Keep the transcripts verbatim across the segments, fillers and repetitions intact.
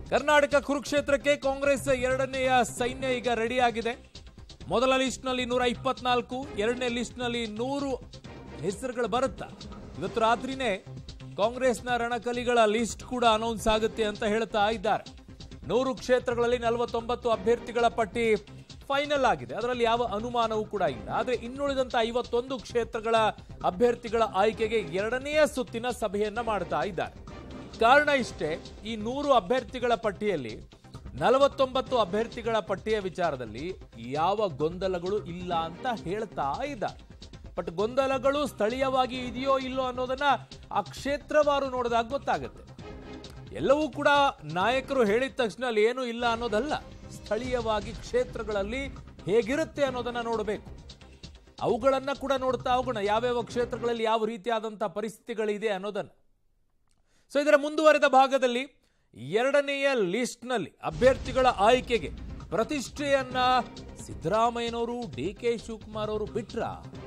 ಕರ್ನಾಟಕ ಕುರುಕ್ಷೇತ್ರಕ್ಕೆ ಕಾಂಗ್ರೆಸ್ ಎರಡನೆಯ ಸೈನ್ಯ ಈಗ ರೆಡಿ ಆಗಿದೆ. ಮೊದಲ ಲಿಸ್ಟ್ ನಲ್ಲಿ ನೂರ ಇಪ್ಪತ್ನಾಲ್ಕು, ಎರಡನೇ ಲಿಸ್ಟ್ ನಲ್ಲಿ ನೂರು ಹೆಸರುಗಳು ಬರುತ್ತಾ. ಇವತ್ತು ರಾತ್ರಿನೇ ಕಾಂಗ್ರೆಸ್ನ ರಣಕಲಿಗಳ ಲಿಸ್ಟ್ ಕೂಡ ಅನೌನ್ಸ್ ಆಗುತ್ತೆ ಅಂತ ಹೇಳ್ತಾ ಇದ್ದಾರೆ. ನೂರು ಕ್ಷೇತ್ರಗಳಲ್ಲಿ ನಲವತ್ತೊಂಬತ್ತು ಅಭ್ಯರ್ಥಿಗಳ ಪಟ್ಟಿ ಫೈನಲ್ ಆಗಿದೆ, ಅದರಲ್ಲಿ ಯಾವ ಅನುಮಾನವೂ ಕೂಡ ಇಲ್ಲ. ಆದರೆ ಇನ್ನುಳಿದಂತ ಐವತ್ತೊಂದು ಕ್ಷೇತ್ರಗಳ ಅಭ್ಯರ್ಥಿಗಳ ಆಯ್ಕೆಗೆ ಎರಡನೆಯ ಸುತ್ತಿನ ಸಭೆಯನ್ನ ಮಾಡ್ತಾ ಇದ್ದಾರೆ. ಕಾರಣ ಇಷ್ಟೇ, ಈ ನೂರು ಅಭ್ಯರ್ಥಿಗಳ ಪಟ್ಟಿಯಲ್ಲಿ ನಲವತ್ತೊಂಬತ್ತು ಅಭ್ಯರ್ಥಿಗಳ ಪಟ್ಟಿಯ ವಿಚಾರದಲ್ಲಿ ಯಾವ ಗೊಂದಲಗಳು ಇಲ್ಲ ಅಂತ ಹೇಳ್ತಾ ಇದ್ದಾರೆ. ಬಟ್ ಗೊಂದಲಗಳು ಸ್ಥಳೀಯವಾಗಿ ಇದೆಯೋ ಇಲ್ಲೋ ಅನ್ನೋದನ್ನ ಆ ಕ್ಷೇತ್ರವಾರು ನೋಡಿದಾಗ ಗೊತ್ತಾಗುತ್ತೆ. ಎಲ್ಲವೂ ಕೂಡ ನಾಯಕರು ಹೇಳಿದ ತಕ್ಷಣ ಅಲ್ಲಿ ಏನೂ ಇಲ್ಲ ಅನ್ನೋದಲ್ಲ, ಸ್ಥಳೀಯವಾಗಿ ಕ್ಷೇತ್ರಗಳಲ್ಲಿ ಹೇಗಿರುತ್ತೆ ಅನ್ನೋದನ್ನ ನೋಡಬೇಕು. ಅವುಗಳನ್ನ ಕೂಡ ನೋಡ್ತಾ ಹೋಗೋಣ, ಯಾವ್ಯಾವ ಕ್ಷೇತ್ರಗಳಲ್ಲಿ ಯಾವ ರೀತಿಯಾದಂತಹ ಪರಿಸ್ಥಿತಿಗಳಿದೆ ಅನ್ನೋದನ್ನ. ಸೊ ಇದರ ಮುಂದುವರೆದ ಭಾಗದಲ್ಲಿ ಎರಡನೆಯ ಲಿಸ್ಟ್ ನಲ್ಲಿ ಅಭ್ಯರ್ಥಿಗಳ ಆಯ್ಕೆಗೆ ಪ್ರತಿಷ್ಠೆಯನ್ನ ಸಿದ್ದರಾಮಯ್ಯನವರು, ಡಿ ಕೆ ಶಿವಕುಮಾರ್ ಅವರು ಬಿಟ್ರ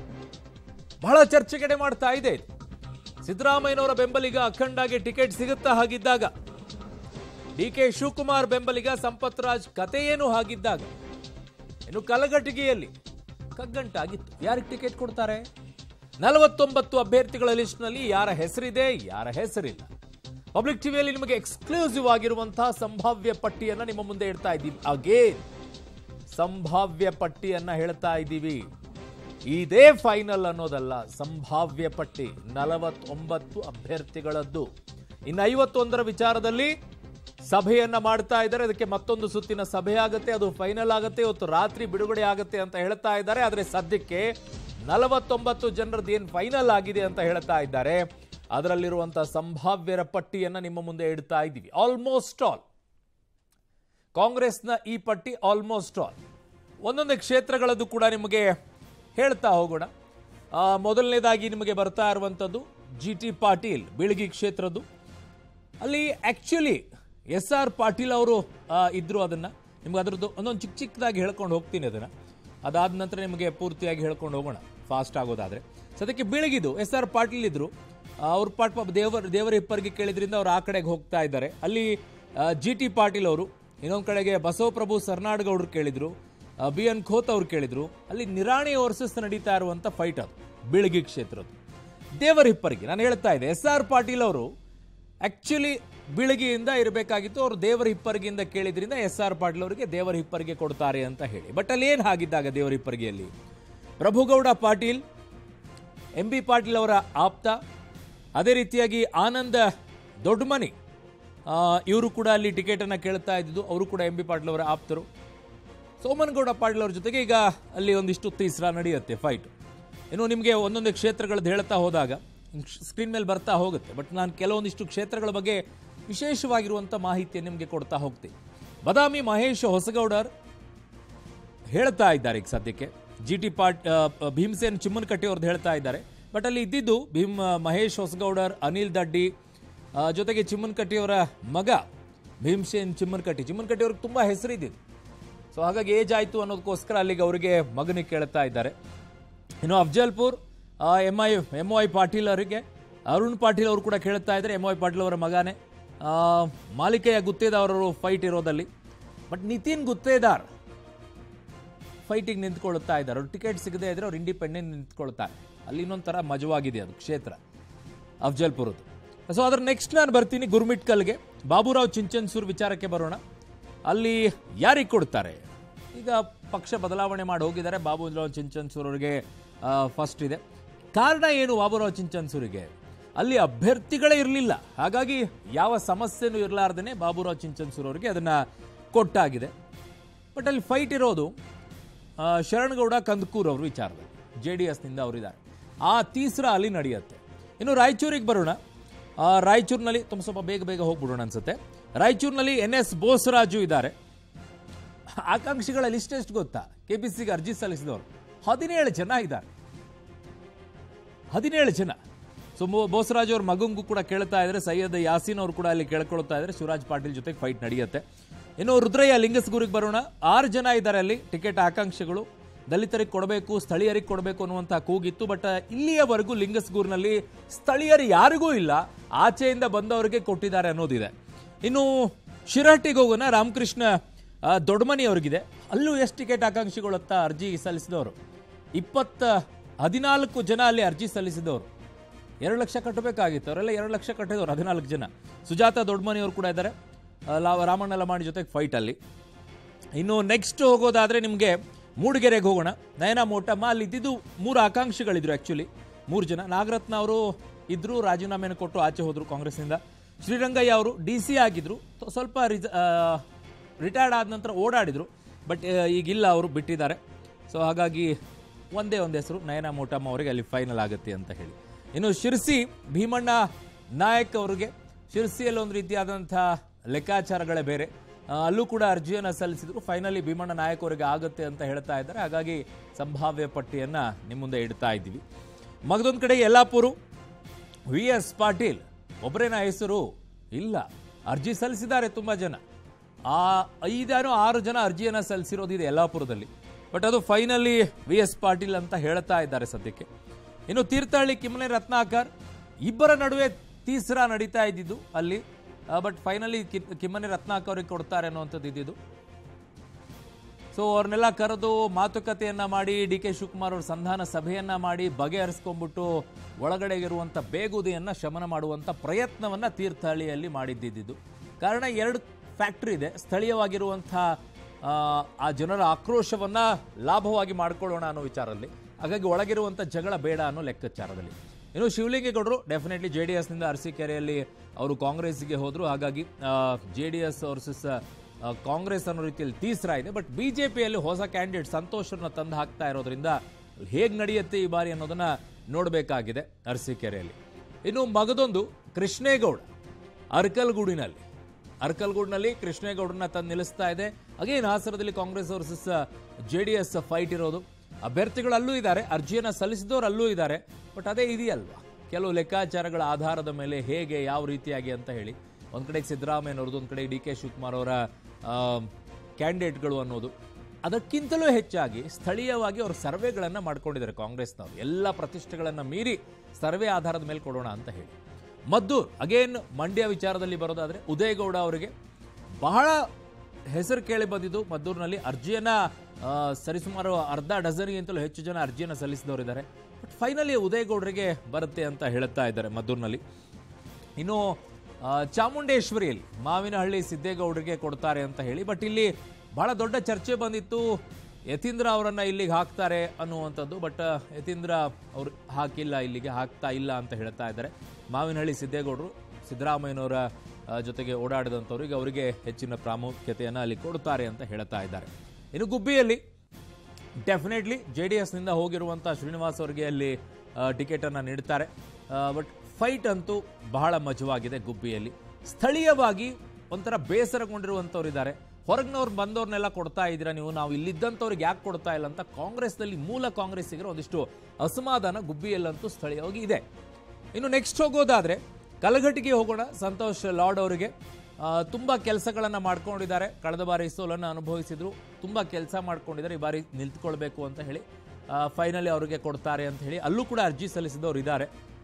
ಬಹಳ ಚರ್ಚೆಗಡೆ ಮಾಡ್ತಾ ಇದೆ. ಸಿದ್ದರಾಮಯ್ಯನವರ ಬೆಂಬಲಿಗ ಅಖಂಡಾಗೆ ಟಿಕೆಟ್ ಸಿಗುತ್ತಾ ಹಾಗಿದ್ದಾಗ, ಡಿ ಕೆ ಶಿವಕುಮಾರ್ ಬೆಂಬಲಿಗ ಸಂಪತ್ ರಾಜ್ ಕಥೆಯೇನು ಹಾಗಿದ್ದಾಗ, ಇನ್ನು ಕಲಘಟಗಿಯಲ್ಲಿ ಕಗ್ಗಂಟಾಗಿತ್ತು. ಯಾರಿಗೆ ಟಿಕೆಟ್ ಕೊಡ್ತಾರೆ? ನಲವತ್ತೊಂಬತ್ತು ಅಭ್ಯರ್ಥಿಗಳ ಲಿಸ್ಟ್ ನಲ್ಲಿ ಯಾರ ಹೆಸರಿದೆ, ಯಾರ ಹೆಸರಿಲ್ಲ. ಪಬ್ಲಿಕ್ ಟಿವಿಯಲ್ಲಿ ನಿಮಗೆ ಎಕ್ಸ್ಕ್ಲೂಸಿವ್ ಆಗಿರುವಂತಹ ಸಂಭಾವ್ಯ ಪಟ್ಟಿಯನ್ನ ನಿಮ್ಮ ಮುಂದೆ ಇಡ್ತಾ ಇದ್ದೀವಿ. ಅಗೇನ್ ಸಂಭಾವ್ಯ ಪಟ್ಟಿಯನ್ನ ಹೇಳ್ತಾ ಇದ್ದೀವಿ. ಇದೇ ಫೈನಲ್ ಅನ್ನೋದಲ್ಲ, ಸಂಭಾವ್ಯ ಪಟ್ಟಿ ನಲವತ್ತೊಂಬತ್ತು ಅಭ್ಯರ್ಥಿಗಳದ್ದು. ಇನ್ನು ಐವತ್ತೊಂದರ ವಿಚಾರದಲ್ಲಿ ಸಭೆಯನ್ನ ಮಾಡ್ತಾ ಇದ್ದಾರೆ. ಅದಕ್ಕೆ ಮತ್ತೊಂದು ಸುತ್ತಿನ ಸಭೆ ಆಗುತ್ತೆ, ಅದು ಫೈನಲ್ ಆಗುತ್ತೆ, ಇವತ್ತು ರಾತ್ರಿ ಬಿಡುಗಡೆ ಆಗುತ್ತೆ ಅಂತ ಹೇಳ್ತಾ ಇದ್ದಾರೆ. ಆದ್ರೆ ಸದ್ಯಕ್ಕೆ ನಲವತ್ತೊಂಬತ್ತು ಜನರದ್ದು ಏನ್ ಫೈನಲ್ ಆಗಿದೆ ಅಂತ ಹೇಳ್ತಾ ಇದ್ದಾರೆ, ಅದರಲ್ಲಿರುವಂತಹ ಸಂಭಾವ್ಯರ ಪಟ್ಟಿಯನ್ನ ನಿಮ್ಮ ಮುಂದೆ ಇಡ್ತಾ ಇದ್ದೀವಿ. ಆಲ್ಮೋಸ್ಟ್ ಆಲ್ ಕಾಂಗ್ರೆಸ್ನ ಈ ಪಟ್ಟಿ ಆಲ್ಮೋಸ್ಟ್ ಆಲ್ ಒಂದೊಂದು ಕ್ಷೇತ್ರಗಳದ್ದು ಕೂಡ ನಿಮಗೆ ಹೇಳ್ತಾ ಹೋಗೋಣ. ಮೊದಲನೇದಾಗಿ ನಿಮಗೆ ಬರ್ತಾ ಇರುವಂಥದ್ದು ಜಿ ಟಿ ಪಾಟೀಲ್ ಬೀಳಗಿ ಕ್ಷೇತ್ರದ್ದು. ಅಲ್ಲಿ ಆಕ್ಚುಲಿ ಎಸ್ ಆರ್ ಪಾಟೀಲ್ ಅವರು ಇದ್ರು. ಅದನ್ನ ನಿಮ್ಗೆ ಅದರದ್ದು ಒಂದೊಂದು ಚಿಕ್ಕ ಚಿಕ್ಕದಾಗಿ ಹೇಳ್ಕೊಂಡು ಹೋಗ್ತೀನಿ. ಅದನ್ನ ಅದಾದ ನಂತರ ನಿಮಗೆ ಪೂರ್ತಿಯಾಗಿ ಹೇಳ್ಕೊಂಡು ಹೋಗೋಣ ಫಾಸ್ಟ್ ಆಗೋದಾದ್ರೆ. ಸದ್ಯಕ್ಕೆ ಬೀಳಗಿದು ಎಸ್ ಆರ್ ಪಾಟೀಲ್ ಇದ್ರು. ಅವ್ರ ಪಾಟ್ ದೇವರ ದೇವರ ಹಿಪ್ಪರಿಗೆ ಕೇಳಿದ್ರಿಂದ ಅವ್ರು ಆ ಕಡೆಗೆ ಹೋಗ್ತಾ ಇದ್ದಾರೆ. ಅಲ್ಲಿ ಜಿ ಟಿ ಪಾಟೀಲ್ ಅವರು, ಇನ್ನೊಂದು ಕಡೆಗೆ ಬಸವಪ್ರಭು ಸರ್ನಾಡ್ಗೌಡರು ಕೇಳಿದ್ರು, ಬಿ ಎನ್ ಖೋತ್ ಅವ್ರು ಕೇಳಿದ್ರು. ಅಲ್ಲಿ ನಿರಾಣಿ ವರ್ಸಸ್ ನಡೀತಾ ಇರುವಂತ ಫೈಟ್ ಅದು ಬೀಳಗಿ ಕ್ಷೇತ್ರದ್ದು. ದೇವರ ಹಿಪ್ಪರಿಗೆ ನಾನು ಹೇಳ್ತಾ ಇದ್ದೆ, ಎಸ್ ಆರ್ ಪಾಟೀಲ್ ಅವರು ಆಕ್ಚುಲಿ ಬೀಳಗಿಯಿಂದ ಇರಬೇಕಾಗಿತ್ತು. ಅವರು ದೇವರ ಹಿಪ್ಪರಿಗೆಯಿಂದ ಕೇಳಿದ್ರಿಂದ ಎಸ್ ಆರ್ ಪಾಟೀಲ್ ಅವರಿಗೆ ದೇವರ ಹಿಪ್ಪರಿಗೆ ಕೊಡ್ತಾರೆ ಅಂತ ಹೇಳಿ. ಬಟ್ ಅಲ್ಲಿ ಏನು ಆಗಿದ್ದಾಗ ದೇವರ ಹಿಪ್ಪರಿಗೆಯಲ್ಲಿ ಪ್ರಭುಗೌಡ ಪಾಟೀಲ್, ಎಂ ಬಿ ಪಾಟೀಲ್ ಅವರ ಆಪ್ತ, ಅದೇ ರೀತಿಯಾಗಿ ಆನಂದ ದೊಡ್ಡಮನಿ ಇವರು ಕೂಡ ಅಲ್ಲಿ ಟಿಕೆಟ್ ಅನ್ನ ಕೇಳ್ತಾ ಇದ್ದು. ಅವರು ಕೂಡ ಎಂ ಬಿ ಪಾಟೀಲ್ ಅವರ ಆಪ್ತರು. ಸೋಮನಗೌಡ ಪಾಟೀಲ್ ಅವ್ರ ಜೊತೆಗೆ ಈಗ ಅಲ್ಲಿ ಒಂದಿಷ್ಟು ತೀಸ್ರ ನಡೆಯುತ್ತೆ ಫೈಟ್. ಇನ್ನು ನಿಮಗೆ ಒಂದೊಂದು ಕ್ಷೇತ್ರಗಳದ್ದು ಹೇಳ್ತಾ ಹೋದಾಗ ಸ್ಕ್ರೀನ್ ಮೇಲೆ ಬರ್ತಾ ಹೋಗುತ್ತೆ. ಬಟ್ ನಾನು ಕೆಲವೊಂದಿಷ್ಟು ಕ್ಷೇತ್ರಗಳ ಬಗ್ಗೆ ವಿಶೇಷವಾಗಿರುವಂಥ ಮಾಹಿತಿಯನ್ನು ನಿಮಗೆ ಕೊಡ್ತಾ ಹೋಗ್ತೀನಿ. ಬದಾಮಿ ಮಹೇಶ್ ಹೊಸಗೌಡರ್ ಹೇಳ್ತಾ ಇದ್ದಾರೆ ಈಗ ಸದ್ಯಕ್ಕೆ. ಜಿ ಟಿ ಪಾಟ್ ಭೀಮಸೇನ್ ಚಿಮ್ಮನಕಟ್ಟಿ ಅವ್ರದ್ದು ಹೇಳ್ತಾ ಇದ್ದಾರೆ. ಬಟ್ ಅಲ್ಲಿ ಇದ್ದಿದ್ದು ಭೀಮ್ ಮಹೇಶ್ ಹೊಸಗೌಡರ್, ಅನಿಲ್ ದಡ್ಡಿ, ಜೊತೆಗೆ ಚಿಮ್ಮನಕಟ್ಟಿಯವರ ಮಗ ಭೀಮಸೇನ್ ಚಿಮ್ಮನಕಟ್ಟಿ. ಚಿಮ್ಮನಕಟ್ಟಿ ಅವ್ರಿಗೆ ತುಂಬ ಹೆಸರಿದ್ದಿದ್ದು. ಸೊ ಹಾಗಾಗಿ ಏಜ್ ಆಯಿತು ಅನ್ನೋದಕ್ಕೋಸ್ಕರ ಅಲ್ಲಿಗೆ ಅವರಿಗೆ ಮಗನಿಗೆ ಕೇಳ್ತಾ ಇದ್ದಾರೆ. ಇನ್ನು Afzalpur M I M Y Patil ಅವರಿಗೆ ಅರುಣ್ ಪಾಟೀಲ್ ಅವರು ಕೂಡ ಕೇಳ್ತಾ ಇದ್ದಾರೆ. ಎಂ ವೈ ಪಾಟೀಲ್ ಅವರ ಮಗನೇ. ಮಾಲಿಕೆಯ ಗುತ್ತೇದಾರ್ ಅವರು ಫೈಟ್ ಇರೋದಲ್ಲಿ. ಬಟ್ ನಿತಿನ್ ಗುತ್ತೇದಾರ್ ಫೈಟಿಗೆ ನಿಂತ್ಕೊಳ್ತಾ ಇದ್ದಾರೆ. ಅವ್ರು ಟಿಕೆಟ್ ಸಿಗದೆ ಇದ್ರೆ ಅವ್ರು ಇಂಡಿಪೆಂಡೆಂಟ್ ನಿಂತ್ಕೊಳ್ತಾರೆ. ಅಲ್ಲಿ ಇನ್ನೊಂಥರ ಮಜವಾಗಿದೆ ಅದು ಕ್ಷೇತ್ರ ಅಫ್ಜಲ್ಪುರದ್ದು. ಸೊ ಅದ್ರ ನೆಕ್ಸ್ಟ್ ನಾನು ಬರ್ತೀನಿ ಗುರ್ಮಿಟ್ಕಲ್ಗೆ. ಬಾಬುರಾವ್ ಚಿಂಚನ್ಸೂರ್ ವಿಚಾರಕ್ಕೆ ಬರೋಣ. ಅಲ್ಲಿ ಯಾರಿಗೆ ಕೊಡ್ತಾರೆ? ಈಗ ಪಕ್ಷ ಬದಲಾವಣೆ ಮಾಡಿ ಹೋಗಿದ್ದಾರೆ. ಬಾಬುರಾವ್ ಚಿಂಚನ್ಸೂರ್ ಅವರಿಗೆ ಫಸ್ಟ್ ಇದೆ. ಕಾರಣ ಏನು? ಬಾಬುರಾವ್ ಚಿಂಚನ್ಸೂರಿಗೆ ಅಲ್ಲಿ ಅಭ್ಯರ್ಥಿಗಳೇ ಇರಲಿಲ್ಲ. ಹಾಗಾಗಿ ಯಾವ ಸಮಸ್ಯೆನೂ ಇರಲಾರ್ದೇ ಬಾಬುರಾವ್ ಚಿಂಚನ್ಸೂರ್ ಅವರಿಗೆ ಅದನ್ನ ಕೊಟ್ಟಾಗಿದೆ. ಬಟ್ ಅಲ್ಲಿ ಫೈಟ್ ಇರೋದು ಶರಣಗೌಡ ಕಂದಕೂರ್ ಅವ್ರ ವಿಚಾರದಲ್ಲಿ. ಜೆ ಡಿ ಎಸ್ನಿಂದ ಅವರಿದ್ದಾರೆ. ಆ ತೀಸ್ರ ಅಲ್ಲಿ ನಡೆಯುತ್ತೆ. ಇನ್ನು ರಾಯಚೂರಿಗೆ ಬರೋಣ. ರಾಯಚೂರಿನಲ್ಲಿ ತುಂಬ ಸ್ವಲ್ಪ ಬೇಗ ಬೇಗ ಹೋಗ್ಬಿಡೋಣ ಅನ್ಸುತ್ತೆ. ರಾಯಚೂರಿನಲ್ಲಿ ಎನ್ ಎಸ್ ಬೋಸರಾಜು ಇದ್ದಾರೆ. ಆಕಾಂಕ್ಷಿಗಳ ಲಿಸ್ಟ್ ಎಷ್ಟು ಗೊತ್ತಾ? ಕೆಪಿಸಿಗೆ ಅರ್ಜಿ ಸಲ್ಲಿಸಿದವರು ಹದಿನೇಳು ಜನ ಇದ್ದಾರೆ. ಹದಿನೇಳು ಜನ. ಸೊ ಬೋಸರಾಜು ಅವ್ರ ಮಗಂಗೂ ಕೂಡ ಕೇಳ್ತಾ ಇದ್ದಾರೆ. ಸೈಯದ್ ಯಾಸೀನ್ ಅವರು ಕೂಡ ಅಲ್ಲಿ ಕೇಳ್ಕೊಳ್ತಾ ಇದ್ದಾರೆ. ಶಿವರಾಜ್ ಪಾಟೀಲ್ ಜೊತೆಗೆ ಫೈಟ್ ನಡೆಯುತ್ತೆ. ಇನ್ನು ರುದ್ರಯ್ಯ ಲಿಂಗಸ್ಗೂರಿಗೆ ಬರೋಣ. ಆರು ಜನ ಇದ್ದಾರೆ ಅಲ್ಲಿ ಟಿಕೆಟ್ ಆಕಾಂಕ್ಷಿಗಳು. ದಲಿತರಿಗೆ ಕೊಡಬೇಕು, ಸ್ಥಳೀಯರಿಗೆ ಕೊಡಬೇಕು ಅನ್ನುವಂಥ ಕೂಗಿತ್ತು. ಬಟ್ ಇಲ್ಲಿಯವರೆಗೂ ಲಿಂಗಸ್ಗೂರಿನಲ್ಲಿ ಸ್ಥಳೀಯರು ಯಾರಿಗೂ ಇಲ್ಲ, ಆಚೆಯಿಂದ ಬಂದವರಿಗೆ ಕೊಟ್ಟಿದ್ದಾರೆ ಅನ್ನೋದಿದೆ. ಇನ್ನು ಶಿರಹಟ್ಟಿಗೆ ಹೋಗೋಣ. ರಾಮಕೃಷ್ಣ ದೊಡ್ಡಮನಿ ಅವ್ರಿಗಿದೆ. ಅಲ್ಲೂ ಎಷ್ಟು ಟಿಕೆಟ್ ಆಕಾಂಕ್ಷಿಗಳತ್ತ ಅರ್ಜಿ ಸಲ್ಲಿಸಿದವರು ಇಪ್ಪತ್ತ ಹದಿನಾಲ್ಕು ಜನ ಅಲ್ಲಿ ಅರ್ಜಿ ಸಲ್ಲಿಸಿದವರು. ಎರಡು ಲಕ್ಷ ಕಟ್ಟಬೇಕಾಗಿತ್ತು. ಅವರೆಲ್ಲ ಎರಡು ಲಕ್ಷ ಕಟ್ಟಿದವರು ಹದಿನಾಲ್ಕು ಜನ. ಸುಜಾತ ದೊಡ್ಡಮನಿ ಅವರು ಕೂಡ ಇದ್ದಾರೆ ರಾಮಣ್ಣ ಲಮಾಣಿ ಜೊತೆಗೆ ಫೈಟಲ್ಲಿ. ಇನ್ನು ನೆಕ್ಸ್ಟ್ ಹೋಗೋದಾದರೆ ನಿಮಗೆ ಮೂಡಿಗೆರೆಗೆ ಹೋಗೋಣ. ನಯನಾ ಮೋಟಮ್ಮ ಅಲ್ಲಿ ಇದ್ದಿದ್ದು ಮೂರು ಆಕಾಂಕ್ಷಿಗಳಿದ್ರು. ಆ್ಯಕ್ಚುಲಿ ಮೂರು ಜನ. ನಾಗರತ್ನ ಅವರು ಇದ್ದರು, ರಾಜೀನಾಮೆಯನ್ನು ಕೊಟ್ಟು ಆಚೆ ಹೋದರು ಕಾಂಗ್ರೆಸ್ನಿಂದ. ಶ್ರೀರಂಗಯ್ಯ ಅವರು ಡಿ ಸಿ ಆಗಿದ್ರು, ಸ್ವಲ್ಪ ರಿಜ ರಿಟೈರ್ಡ್ ಆದ ನಂತರ ಓಡಾಡಿದರು. ಬಟ್ ಈಗಿಲ್ಲ, ಅವರು ಬಿಟ್ಟಿದ್ದಾರೆ. ಸೊ ಹಾಗಾಗಿ ಒಂದೇ ಒಂದು ಹೆಸರು ನಯನಾ ಮೋಟಮ್ಮ ಅವರಿಗೆ ಅಲ್ಲಿ ಫೈನಲ್ ಆಗುತ್ತೆ ಅಂತ ಹೇಳಿ. ಇನ್ನು ಶಿರ್ಸಿ ಭೀಮಣ್ಣ ನಾಯಕ್ ಅವರಿಗೆ ಶಿರ್ಸಿಯಲ್ಲಿ ಒಂದು ರೀತಿಯಾದಂಥ ಲೆಕ್ಕಾಚಾರಗಳೇ ಬೇರೆ. ಅಲ್ಲೂ ಕೂಡ ಅರ್ಜಿಯನ್ನು ಸಲ್ಲಿಸಿದ್ರು. ಫೈನಲಿ ಭೀಮಣ್ಣ ನಾಯಕ್ ಅವರಿಗೆ ಆಗುತ್ತೆ ಅಂತ ಹೇಳ್ತಾ ಇದ್ದಾರೆ. ಹಾಗಾಗಿ ಸಂಭಾವ್ಯ ಪಟ್ಟಿಯನ್ನು ನಿಮ್ಮ ಮುಂದೆ ಇಡ್ತಾ ಇದ್ದೀವಿ. ಮಗದೊಂದು ಕಡೆ ಯಲ್ಲಾಪುರ ವಿ ಎಸ್ ಪಾಟೀಲ್ ಒಬ್ಬರೇನ ಹೆಸರು ಇಲ್ಲ, ಅರ್ಜಿ ಸಲ್ಲಿಸಿದ್ದಾರೆ ತುಂಬ ಜನ. ಆ ಐದಾರು ಆರು ಜನ ಅರ್ಜಿಯನ್ನು ಸಲ್ಲಿಸಿರೋದಿದೆ ಯಲ್ಲಾಪುರದಲ್ಲಿ. ಬಟ್ ಅದು ಫೈನಲಿ ವಿ ಎಸ್ ಪಾಟೀಲ್ ಅಂತ ಹೇಳ್ತಾ ಇದ್ದಾರೆ ಸದ್ಯಕ್ಕೆ. ಇನ್ನು ತೀರ್ಥಹಳ್ಳಿ ಕಿಮ್ಮನೆ ರತ್ನಾಕರ್ ಇಬ್ಬರ ನಡುವೆ ತೀಸರ ನಡೀತಾ ಇದ್ದಿದ್ದು ಅಲ್ಲಿ. ಬಟ್ ಫೈನಲಿ ಕಿಮ್ಮನೆ ರತ್ನಾಕರ್ ಅವರಿಗೆ ಕೊಡ್ತಾರೆ ಅನ್ನುವಂಥದ್ದು ಇದ್ದಿದ್ದು. ಸೊ ಅವ್ರನ್ನೆಲ್ಲ ಕರೆದು ಮಾತುಕತೆಯನ್ನ ಮಾಡಿ ಡಿ ಕೆ ಶಿವಕುಮಾರ್ ಅವ್ರ ಸಂಧಾನ ಸಭೆಯನ್ನ ಮಾಡಿ ಬಗೆಹರಿಸ್ಕೊಂಡ್ಬಿಟ್ಟು ಒಳಗಡೆ ಇರುವಂಥ ಬೇಗುದಿಯನ್ನು ಶಮನ ಮಾಡುವಂಥ ಪ್ರಯತ್ನವನ್ನ ತೀರ್ಥಹಳ್ಳಿಯಲ್ಲಿ ಮಾಡಿದ್ದಿದ್ದು. ಕಾರಣ ಎರಡು ಫ್ಯಾಕ್ಟ್ರಿ ಇದೆ, ಸ್ಥಳೀಯವಾಗಿರುವಂಥ ಆ ಜನರ ಆಕ್ರೋಶವನ್ನ ಲಾಭವಾಗಿ ಮಾಡ್ಕೊಳ್ಳೋಣ ಅನ್ನೋ ವಿಚಾರದಲ್ಲಿ. ಹಾಗಾಗಿ ಒಳಗಿರುವಂಥ ಜಗಳ ಬೇಡ ಅನ್ನೋ ಲೆಕ್ಕಾಚಾರದಲ್ಲಿ. ಇನ್ನು ಶಿವಲಿಂಗೇಗೌಡರು ಡೆಫಿನೆಟ್ಲಿ ಜೆ ಡಿ ಎಸ್ನಿಂದ ಅರಸೀಕೆರೆಯಲ್ಲಿ ಅವರು ಕಾಂಗ್ರೆಸ್ಗೆ ಹೋದರು. ಹಾಗಾಗಿ J D S versus Congress ಅನ್ನೋ ರೀತಿಯಲ್ಲಿ ತೀಸರ ಇದೆ. ಬಟ್ ಬಿ ಜೆ ಪಿಯಲ್ಲಿ ಹೊಸ ಕ್ಯಾಂಡಿಡೇಟ್ ಸಂತೋಷರನ್ನ ತಂದು ಹಾಕ್ತಾ ಇರೋದ್ರಿಂದ ಹೇಗೆ ನಡೆಯುತ್ತೆ ಈ ಬಾರಿ ಅನ್ನೋದನ್ನ ನೋಡಬೇಕಾಗಿದೆ ಅರಸೀಕೆರೆಯಲ್ಲಿ. ಇನ್ನು ಮಗದೊಂದು ಕೃಷ್ಣೇಗೌಡ ಅರ್ಕಲ್ಗೂಡಿನಲ್ಲಿ ಅರ್ಕಲ್ಗೂಡಿನಲ್ಲಿ ಕೃಷ್ಣೇಗೌಡರನ್ನ ತಂದು ನಿಲ್ಲಿಸ್ತಾ ಇದೆ. ಅಗೇನ್ ಹಾಸನದಲ್ಲಿ Congress versus J D S fight ಇರೋದು. ಅಭ್ಯರ್ಥಿಗಳು ಅಲ್ಲೂ ಇದ್ದಾರೆ, ಅರ್ಜಿಯನ್ನು ಸಲ್ಲಿಸಿದವರು ಅಲ್ಲೂ ಇದ್ದಾರೆ. ಬಟ್ ಅದೇ ಇದೆಯಲ್ವಾ, ಕೆಲವು ಲೆಕ್ಕಾಚಾರಗಳ ಆಧಾರದ ಮೇಲೆ ಹೇಗೆ ಯಾವ ರೀತಿಯಾಗಿ ಅಂತ ಹೇಳಿ ಒಂದು ಕಡೆಗೆ ಸಿದ್ದರಾಮಯ್ಯನವ್ರದ್ದು, ಒಂದು ಕಡೆ ಡಿ ಕೆ ಶಿವಕುಮಾರ್ ಅವರ ಕ್ಯಾಂಡಿಡೇಟ್ಗಳು ಅನ್ನೋದು. ಅದಕ್ಕಿಂತಲೂ ಹೆಚ್ಚಾಗಿ ಸ್ಥಳೀಯವಾಗಿ ಅವರು ಸರ್ವೆಗಳನ್ನು ಮಾಡ್ಕೊಂಡಿದ್ದಾರೆ ಕಾಂಗ್ರೆಸ್ನವರು. ಎಲ್ಲ ಪ್ರತಿಷ್ಠೆಗಳನ್ನು ಮೀರಿ ಸರ್ವೆ ಆಧಾರದ ಮೇಲೆ ಕೊಡೋಣ ಅಂತ ಹೇಳಿ. ಮದ್ದೂರ್ ಅಗೇನ್ ಮಂಡ್ಯ ವಿಚಾರದಲ್ಲಿ ಬರೋದಾದರೆ ಉದಯಗೌಡ ಅವರಿಗೆ ಬಹಳ ಹೆಸರು ಕೇಳಿ ಬಂದಿದ್ದು. ಮದ್ದೂರಿನಲ್ಲಿ ಅರ್ಜಿಯನ್ನು ಸರಿಸುಮಾರು ಅರ್ಧ ಡಜನ್ಗಿಂತಲೂ ಹೆಚ್ಚು ಜನ ಅರ್ಜಿಯನ್ನು ಸಲ್ಲಿಸಿದವರಿದ್ದಾರೆ. ಬಟ್ ಫೈನಲಿ ಉದಯಗೌಡರಿಗೆ ಬರುತ್ತೆ ಅಂತ ಹೇಳ್ತಾ ಇದ್ದಾರೆ ಮದ್ದೂರಿನಲ್ಲಿ. ಇನ್ನು ಚಾಮುಂಡೇಶ್ವರಿಯಲ್ಲಿ ಮಾವಿನಹಳ್ಳಿ ಸಿದ್ದೇಗೌಡರಿಗೆ ಕೊಡ್ತಾರೆ ಅಂತ ಹೇಳಿ. ಬಟ್ ಇಲ್ಲಿ ಬಹಳ ದೊಡ್ಡ ಚರ್ಚೆ ಬಂದಿತ್ತು, ಯತೀಂದ್ರ ಅವರನ್ನು ಇಲ್ಲಿಗೆ ಹಾಕ್ತಾರೆ ಅನ್ನುವಂಥದ್ದು. ಬಟ್ ಯತೀಂದ್ರ ಅವರು ಹಾಕಿಲ್ಲ, ಇಲ್ಲಿಗೆ ಹಾಕ್ತಾ ಇಲ್ಲ ಅಂತ ಹೇಳ್ತಾ ಇದ್ದಾರೆ. ಮಾವಿನಹಳ್ಳಿ ಸಿದ್ದೇಗೌಡರು ಸಿದ್ದರಾಮಯ್ಯನವರ ಜೊತೆಗೆ ಓಡಾಡಿದಂಥವ್ರಿಗೆ ಅವರಿಗೆ ಹೆಚ್ಚಿನ ಪ್ರಾಮುಖ್ಯತೆಯನ್ನು ಅಲ್ಲಿ ಕೊಡ್ತಾರೆ ಅಂತ ಹೇಳ್ತಾ ಇದ್ದಾರೆ. ಇನ್ನು ಗುಬ್ಬಿಯಲ್ಲಿ ಡೆಫಿನೆಟ್ಲಿ ಜೆ ಡಿ ಎಸ್ನಿಂದ ಹೋಗಿರುವಂಥ ಶ್ರೀನಿವಾಸ್ ಅವರಿಗೆ ಅಲ್ಲಿ ಟಿಕೆಟನ್ನು ನೀಡ್ತಾರೆ. ಬಟ್ ಫೈಟ್ ಅಂತೂ ಬಹಳ ಮಜವಾಗಿದೆ ಗುಬ್ಬಿಯಲ್ಲಿ. ಸ್ಥಳೀಯವಾಗಿ ಒಂಥರ ಬೇಸರಗೊಂಡಿರುವಂಥವ್ರು ಇದ್ದಾರೆ. ಹೊರಗಿನವ್ರು ಬಂದವ್ರನ್ನೆಲ್ಲ ಕೊಡ್ತಾ ಇದ್ದೀರಾ ನೀವು, ನಾವು ಇಲ್ಲಿದ್ದಂಥವ್ರಿಗೆ ಯಾಕೆ ಕೊಡ್ತಾ ಇಲ್ಲ ಅಂತ ಕಾಂಗ್ರೆಸ್ನಲ್ಲಿ ಮೂಲ ಕಾಂಗ್ರೆಸ್ಸಿಗರ ಒಂದಿಷ್ಟು ಅಸಮಾಧಾನ ಗುಬ್ಬಿಯಲ್ಲಂತೂ ಸ್ಥಳೀಯವಾಗಿ ಇದೆ. ಇನ್ನು ನೆಕ್ಸ್ಟ್ ಹೋಗೋದಾದರೆ ಕಲಘಟಗಿಗೆ ಹೋಗೋಣ. ಸಂತೋಷ್ ಲಾಡ್ ಅವರಿಗೆ ತುಂಬ ಕೆಲಸಗಳನ್ನು ಮಾಡ್ಕೊಂಡಿದ್ದಾರೆ. ಕಳೆದ ಬಾರಿ ಸೋಲನ್ನು ಅನುಭವಿಸಿದ್ರು, ತುಂಬ ಕೆಲಸ ಮಾಡ್ಕೊಂಡಿದ್ದಾರೆ. ಈ ಬಾರಿ ನಿಂತ್ಕೊಳ್ಬೇಕು ಅಂತ ಹೇಳಿ ಫೈನಲಿ ಅವರಿಗೆ ಕೊಡ್ತಾರೆ ಅಂತ ಹೇಳಿ ಅಲ್ಲೂ ಕೂಡ ಅರ್ಜಿ ಸಲ್ಲಿಸಿದವರು ಇದ್ದಾರೆ.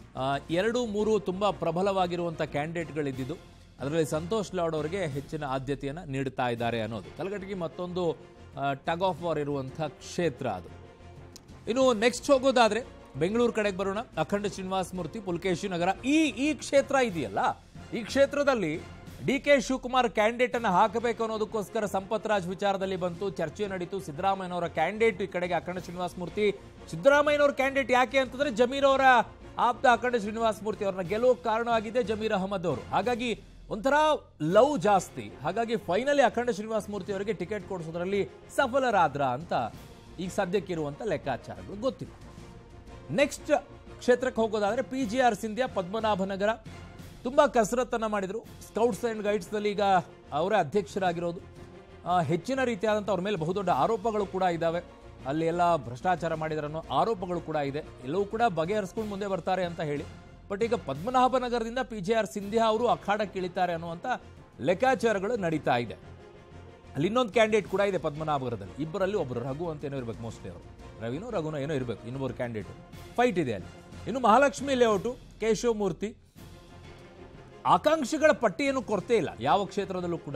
ಎರಡು ಮೂರು ತುಂಬ ಪ್ರಬಲವಾಗಿರುವಂಥ ಕ್ಯಾಂಡಿಡೇಟ್ಗಳಿದ್ದಿದ್ದು. ಅದರಲ್ಲಿ ಸಂತೋಷ್ ಲಾಡ್ ಅವರಿಗೆ ಹೆಚ್ಚಿನ ಆದ್ಯತೆಯನ್ನು ನೀಡುತ್ತಾ ಇದ್ದಾರೆ ಅನ್ನೋದು. ಕಲಘಟಗಿ ಮತ್ತೊಂದು ಟಗ್ ಆಫ್ ವಾರ್ ಇರುವಂಥ ಕ್ಷೇತ್ರ ಅದು. ಇನ್ನು ನೆಕ್ಸ್ಟ್ ಹೋಗೋದಾದರೆ ಬೆಂಗಳೂರು ಕಡೆಗೆ ಬರೋಣ. ಅಖಂಡ ಶ್ರೀನಿವಾಸ ಮೂರ್ತಿ, ಪುಲಕೇಶಿ ನಗರ ಈ ಈ ಕ್ಷೇತ್ರ ಇದೆಯಲ್ಲ, ಈ ಕ್ಷೇತ್ರದಲ್ಲಿ ಡಿ ಕೆ ಶಿವಕುಮಾರ್ ಕ್ಯಾಂಡಿಡೇಟ್ ಅನ್ನು ಹಾಕಬೇಕು ಅನ್ನೋದಕ್ಕೋಸ್ಕರ ಸಂಪತ್ ರಾಜ್ ವಿಚಾರದಲ್ಲಿ ಬಂತು, ಚರ್ಚೆ ನಡೀತು. ಸಿದ್ದರಾಮಯ್ಯನವರ ಕ್ಯಾಂಡಿಡೇಟ್ ಈ ಕಡೆಗೆ ಅಖಂಡ ಶ್ರೀನಿವಾಸ ಮೂರ್ತಿ. ಸಿದ್ದರಾಮಯ್ಯನವರ ಕ್ಯಾಂಡಿಡೇಟ್ ಯಾಕೆ ಅಂತಂದ್ರೆ ಜಮೀರ್ ಅವರ ಆಪ್ತ ಅಖಂಡ ಶ್ರೀನಿವಾಸ ಮೂರ್ತಿ ಅವ್ರನ್ನ ಗೆಲುವು ಕಾರಣವಾಗಿದೆ ಜಮೀರ್ ಅಹಮದ್ ಅವರು. ಹಾಗಾಗಿ ಒಂಥರ ಲವ್ ಜಾಸ್ತಿ. ಹಾಗಾಗಿ ಫೈನಲಿ ಅಖಂಡ ಶ್ರೀನಿವಾಸ ಮೂರ್ತಿ ಅವರಿಗೆ ಟಿಕೆಟ್ ಕೊಡಿಸೋದ್ರಲ್ಲಿ ಸಫಲರಾದ್ರ ಅಂತ ಈಗ ಸದ್ಯಕ್ಕಿರುವಂಥ ಲೆಕ್ಕಾಚಾರಗಳು ಗೊತ್ತಿಲ್ಲ. ನೆಕ್ಸ್ಟ್ ಕ್ಷೇತ್ರಕ್ಕೆ ಹೋಗೋದಾದ್ರೆ P G R Sindhia, Padmanabhanagar ತುಂಬ ಕಸರತ್ತನ್ನು ಮಾಡಿದರು. ಸ್ಕೌಟ್ಸ್ ಆ್ಯಂಡ್ ಗೈಡ್ಸ್ನಲ್ಲಿ ಈಗ ಅವರೇ ಅಧ್ಯಕ್ಷರಾಗಿರೋದು. ಹೆಚ್ಚಿನ ರೀತಿಯಾದಂಥ ಅವ್ರ ಮೇಲೆ ಬಹುದೊಡ್ಡ ಆರೋಪಗಳು ಕೂಡ ಇದ್ದಾವೆ. ಅಲ್ಲಿ ಎಲ್ಲ ಭ್ರಷ್ಟಾಚಾರ ಮಾಡಿದರನ್ನೋ ಆರೋಪಗಳು ಕೂಡ ಇದೆ. ಎಲ್ಲವೂ ಕೂಡ ಬಗೆಹರಿಸ್ಕೊಂಡು ಮುಂದೆ ಬರ್ತಾರೆ ಅಂತ ಹೇಳಿ. ಬಟ್ ಈಗ ಪದ್ಮನಾಭನಗರದಿಂದ ಪಿ ಜೆ ಆರ್ ಸಿಂಧ್ಯಾ ಅವರು ಅಖಾಡಕ್ಕೆ ಇಳಿತಾರೆ ಅನ್ನುವಂಥ ಲೆಕ್ಕಾಚಾರಗಳು ನಡೀತಾ ಇದೆ. ಅಲ್ಲಿ ಇನ್ನೊಂದು ಕ್ಯಾಂಡಿಡೇಟ್ ಕೂಡ ಇದೆ ಪದ್ಮನಾಭನಗರದಲ್ಲಿ. ಇಬ್ಬರಲ್ಲಿ ಒಬ್ಬರು ರಘು ಅಂತ ಏನೋ ಇರಬೇಕು, ಮೋಸ್ಟ್ಲಿ ಅವರು ರವಿನೋ ರಘುನೋ ಏನೋ ಇರಬೇಕು, ಇನ್ನೊಬ್ಬರು ಕ್ಯಾಂಡಿಡೇಟ್ ಫೈಟ್ ಇದೆ ಅಲ್ಲಿ. ಇನ್ನು ಮಹಾಲಕ್ಷ್ಮಿ ಲೇಔಟು, ಕೇಶವ ಮೂರ್ತಿ. ಆಕಾಂಕ್ಷಿಗಳ ಪಟ್ಟಿಯನ್ನು ಕೊರತೆ ಇಲ್ಲ ಯಾವ ಕ್ಷೇತ್ರದಲ್ಲೂ ಕೂಡ.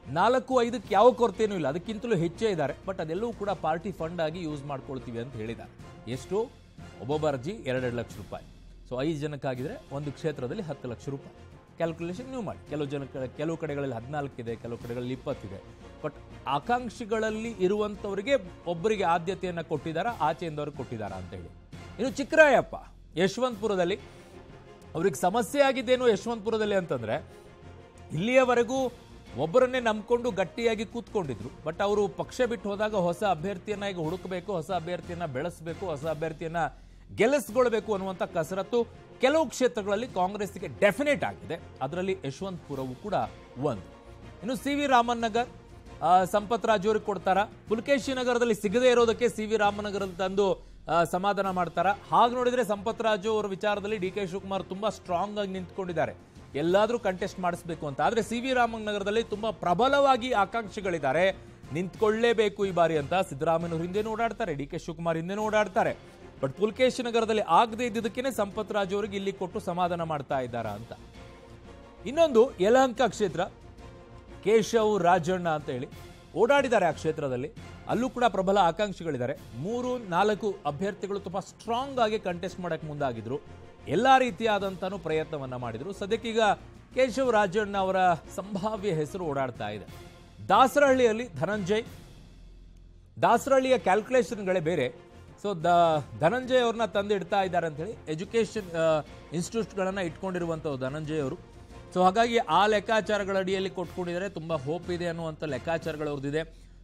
ನಾಲ್ಕು ಐದಕ್ಕೆ ಯಾವ ಕೊರತೆಯೂ ಇಲ್ಲ, ಅದಕ್ಕಿಂತಲೂ ಹೆಚ್ಚೇ ಇದ್ದಾರೆ. ಬಟ್ ಅದೆಲ್ಲವೂ ಕೂಡ ಪಾರ್ಟಿ ಫಂಡ್ ಆಗಿ ಯೂಸ್ ಮಾಡ್ಕೊಳ್ತೀವಿ ಅಂತ ಹೇಳಿದ್ದಾರೆ. ಎಷ್ಟು? ಒಬ್ಬೊಬ್ಬ ಅರ್ಜಿ ಎರಡೆರಡು ಲಕ್ಷ ರೂಪಾಯಿ. ಸೊ ಐದು ಜನಕ್ಕಾಗಿದ್ರೆ ಒಂದು ಕ್ಷೇತ್ರದಲ್ಲಿ ಹತ್ತು ಲಕ್ಷ ರೂಪಾಯಿ. ಕ್ಯಾಲ್ಕುಲೇಷನ್ ನೀವು ಮಾಡಿ. ಕೆಲವು ಜನ ಕೆಲವು ಕಡೆಗಳಲ್ಲಿ ಹದಿನಾಲ್ಕಿದೆ, ಕೆಲವು ಕಡೆಗಳಲ್ಲಿ ಇಪ್ಪತ್ತಿದೆ. ಬಟ್ ಆಕಾಂಕ್ಷಿಗಳಲ್ಲಿ ಇರುವಂಥವರಿಗೆ ಒಬ್ಬರಿಗೆ ಆದ್ಯತೆಯನ್ನು ಕೊಟ್ಟಿದ್ದಾರಾ, ಆಚೆಯಿಂದವ್ರಿಗೆ ಕೊಟ್ಟಿದ್ದಾರಾ ಅಂತ ಹೇಳಿ. ಇನ್ನು ಚಿಕ್ಕರಾಯಪ್ಪ ಯಶವಂತಪುರದಲ್ಲಿ ಅವ್ರಿಗೆ ಸಮಸ್ಯೆ ಆಗಿದ್ದೇನು ಯಶವಂತಪುರದಲ್ಲಿ ಅಂತಂದ್ರೆ, ಇಲ್ಲಿಯವರೆಗೂ ಒಬ್ಬರನ್ನೇ ನಂಬಿಕೊಂಡು ಗಟ್ಟಿಯಾಗಿ ಕೂತ್ಕೊಂಡಿದ್ರು. ಬಟ್ ಅವರು ಪಕ್ಷ ಬಿಟ್ಟು ಹೋದಾಗ ಹೊಸ ಅಭ್ಯರ್ಥಿಯನ್ನ ಈಗ ಹುಡುಕಬೇಕು, ಹೊಸ ಅಭ್ಯರ್ಥಿಯನ್ನ ಬೆಳೆಸಬೇಕು, ಹೊಸ ಅಭ್ಯರ್ಥಿಯನ್ನ ಗೆಲ್ಲಿಸ್ಕೊಳ್ಬೇಕು ಅನ್ನುವಂಥ ಕಸರತ್ತು ಕೆಲವು ಕ್ಷೇತ್ರಗಳಲ್ಲಿ ಕಾಂಗ್ರೆಸ್ಗೆ ಡೆಫಿನೆಟ್ ಆಗಿದೆ. ಅದರಲ್ಲಿ ಯಶವಂತಪುರವು ಕೂಡ ಒಂದು. ಇನ್ನು ಸಿ ವಿ ರಾಮನ್ ನಗರ್ ಸಂಪತ್ ರಾಜ್ ಅವ್ರಿಗೆ ಕೊಡ್ತಾರ, ಪುಲಕೇಶಿ ನಗರದಲ್ಲಿ ಸಿಗದೇ ಇರೋದಕ್ಕೆ ಸಿ ವಿ ರಾಮನಗರದಲ್ಲಿ ತಂದು ಸಮಾಧಾನ ಮಾಡ್ತಾರ. ಹಾಗೆ ನೋಡಿದ್ರೆ ಸಂಪತ್ ರಾಜು ಅವರ ವಿಚಾರದಲ್ಲಿ ಡಿ ಕೆ ಶಿವಕುಮಾರ್ ತುಂಬಾ ಸ್ಟ್ರಾಂಗ್ ಆಗಿ ನಿಂತ್ಕೊಂಡಿದ್ದಾರೆ, ಎಲ್ಲಾದ್ರೂ ಕಂಟೆಸ್ಟ್ ಮಾಡಿಸಬೇಕು ಅಂತ. ಆದ್ರೆ ಸಿ ವಿ ರಾಮನಗರದಲ್ಲಿ ತುಂಬಾ ಪ್ರಬಲವಾಗಿ ಆಕಾಂಕ್ಷಿಗಳಿದ್ದಾರೆ, ನಿಂತ್ಕೊಳ್ಳೇಬೇಕು ಈ ಬಾರಿ ಅಂತ. ಸಿದ್ದರಾಮಯ್ಯ ಹಿಂದೆನೂ ಓಡಾಡ್ತಾರೆ, ಡಿ ಕೆ ಶಿವಕುಮಾರ್ ಹಿಂದೆನೂ ಓಡಾಡ್ತಾರೆ. ಬಟ್ ಪುಲಕೇಶಿ ನಗರದಲ್ಲಿ ಆಗದೆ ಇದ್ದಿದ್ದಕ್ಕೇನೆ ಸಂಪತ್ ರಾಜು ಅವರಿಗೆ ಇಲ್ಲಿ ಕೊಟ್ಟು ಸಮಾಧಾನ ಮಾಡ್ತಾ ಇದ್ದಾರಾ ಅಂತ. ಇನ್ನೊಂದು ಯಲಹಂಕ ಕ್ಷೇತ್ರ, ಕೇಶವ್ ರಾಜಣ್ಣ ಅಂತ ಹೇಳಿ ಓಡಾಡಿದ್ದಾರೆ ಆ ಕ್ಷೇತ್ರದಲ್ಲಿ. ಅಲ್ಲೂ ಕೂಡ ಪ್ರಬಲ ಆಕಾಂಕ್ಷಿಗಳಿದ್ದಾರೆ. ಮೂರು ನಾಲ್ಕು ಅಭ್ಯರ್ಥಿಗಳು ತುಂಬಾ ಸ್ಟ್ರಾಂಗ್ ಆಗಿ ಕಂಟೆಸ್ಟ್ ಮಾಡಕ್ಕೆ ಮುಂದಾಗಿದ್ರು, ಎಲ್ಲಾ ರೀತಿಯಾದಂತಾನು ಪ್ರಯತ್ನವನ್ನ ಮಾಡಿದ್ರು. ಸದ್ಯಕ್ಕೀಗ ಕೇಶವ್ ರಾಜಣ್ಣ ಅವರ ಸಂಭಾವ್ಯ ಹೆಸರು ಓಡಾಡ್ತಾ ಇದೆ. ದಾಸರಹಳ್ಳಿಯಲ್ಲಿ ಧನಂಜಯ್, ದಾಸರಹಳ್ಳಿಯ ಕ್ಯಾಲ್ಕುಲೇಷನ್ಗಳೇ ಬೇರೆ. ಸೊ ದ ಧನಂಜಯ್ ಅವ್ರನ್ನ ತಂದು ಇಡ್ತಾ ಇದ್ದಾರೆ ಅಂತ ಹೇಳಿ ಎಜುಕೇಶನ್ ಇನ್ಸ್ಟಿಟ್ಯೂಟ್ಗಳನ್ನ ಇಟ್ಕೊಂಡಿರುವಂಥವ್ರು ಧನಂಜಯ್ ಅವರು. ಸೊ ಹಾಗಾಗಿ ಆ ಲೆಕ್ಕಾಚಾರಗಳ ಅಡಿಯಲ್ಲಿ ಕೊಟ್ಕೊಂಡಿದ್ದಾರೆ. ತುಂಬ ಹೋಪ್ ಇದೆ ಅನ್ನುವಂಥ ಲೆಕ್ಕಾಚಾರಗಳು ಅವ್ರದ್ದಿದೆ.